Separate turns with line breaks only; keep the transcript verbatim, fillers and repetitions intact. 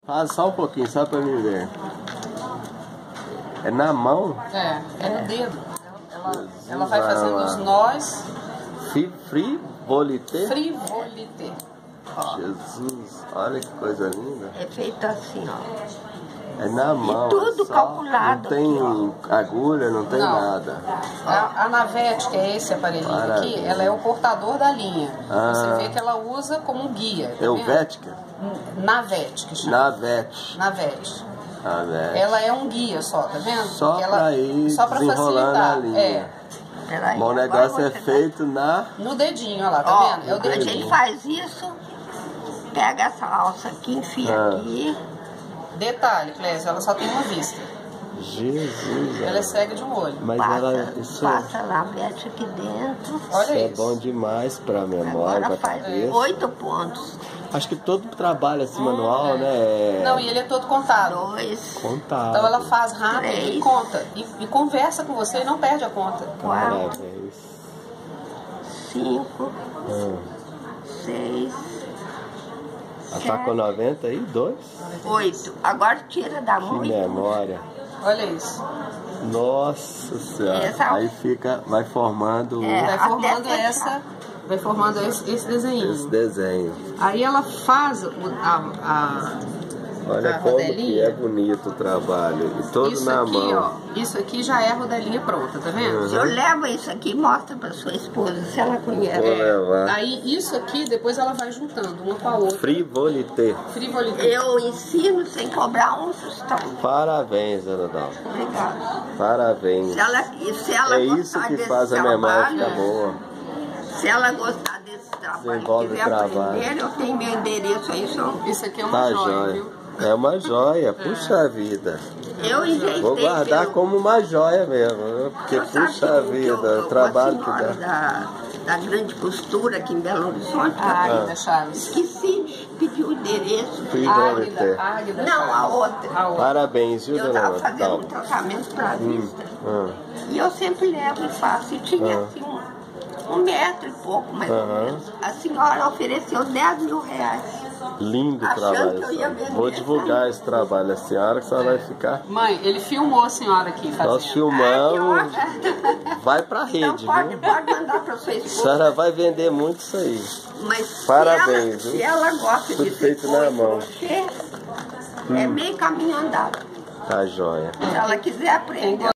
Faz só um pouquinho, só pra mim ver. É na mão?
É, é no dedo. Ela, ela vai fazendo os nós.
Frivolité?
Frivolité. Ó.
Jesus, olha que coisa linda.
É feito assim, ó.
É na mão.
E tudo
só,
calculado.
Não tem
aqui,
agulha, não tem
Não.
nada.
A, a navete, que é esse aparelhinho
Maravilha.
aqui, ela é o portador da linha.
Ah.
Você vê que ela usa como guia. Tá
Helvética?
vendo? Navete, que chama.
Navete.
Navete.
Navete.
Ela é um guia só, tá vendo?
Só
ela,
pra ir
só pra
desenrolando
facilitar.
a linha.
É.
Peraí,
Bom, o
agora
negócio é
você
feito na...
No dedinho, olha lá, tá
Ó,
vendo? É o
quando
dedinho.
ele faz isso, pega essa alça aqui, enfia
Ah.
aqui.
Detalhe, Clésia, ela só tem uma vista.
Jesus.
Ela é cega de um olho.
Mas
Passa,
ela, isso,
passa a navete aqui dentro.
Olha
isso é
isso.
bom demais pra memória,
Agora
pra
faz
cabeça.
oito pontos.
Acho que todo trabalho assim, manual,
é.
né? É
Não, e ele é todo contado.
Dois,
contado.
Então ela faz rápido e
Três.
conta. E, e conversa com você e não perde a conta.
quatro,
Parabéns.
cinco,
Ah.
seis,
Ela tá com noventa e dois?
oito. Agora tira da
Que
mão e
memória.
Olha isso.
Nossa Senhora.
Essa-
Aí fica, vai formando
É.
Vai
Até
formando
fechar.
essa. Vai formando esse, esse desenho.
esse desenho.
Aí ela faz o- a, a,
Olha
a
como que
rodelinha.
é bonito o trabalho. E todo
Isso
na
aqui,
mão.
ó. Isso aqui já é a rodelinha pronta, tá vendo?
Uhum.
Se eu levo isso aqui e mostro pra sua esposa, se ela conhece.
Vou levar.
Aí isso aqui depois ela vai juntando uma com a outra.
Frivolité.
Frivolité.
Eu ensino sem cobrar um tostão.
Parabéns, Dona Dalva.
Obrigada.
Parabéns.
Se ela, se ela
É
gostar
isso que
desse
faz a memória
trabalho,
ficar boa.
se ela gostar desse trabalho,
Desenvolve
quiser
o trabalho.
aprender, eu tenho meu endereço aí, só.
Isso aqui é uma
Tá
joia,
jóia.
viu?
É uma joia, puxa vida.
Eu enjeitei
Vou guardar
pelo-
como uma joia mesmo, viu? Porque
eu sabe
puxa
que eu-
vida,
eu-
o trabalho que
uma senhora
dá.
Da, da grande costura aqui em Belo Horizonte,
A
eu
Águida Chaves.
esqueci de pedir o endereço.
Frivolité.
Águida, Águida
Não, a
Chaves.
outra.
A outra.
Parabéns, viu,
Eu
Dona
estava fazendo um
Dalva?
tratamento para vista.
Ah,
E eu sempre levo e faço. E tinha
Ah.
assim um, um metro e pouco, mais ou
Aham.
menos. A senhora ofereceu dez mil reais.
lindo
Achando
trabalho.
que eu ia
senhora.
vender,
Vou divulgar esse trabalho. A senhora que a senhora vai ficar.
Mãe, ele filmou a senhora aqui
Nós
fazendo.
filmamos. Vai pra
Então
rede,
pode,
viu?
pode mandar para sua
A
esposa.
senhora vai vender muito isso aí.
Mas se
Parabéns,
ela,
viu?
se ela gosta
Tudo
de
feito
tricô
na
e
mão.
crochê, é meio caminho andado.
Tá jóia.
Se ela quiser aprender.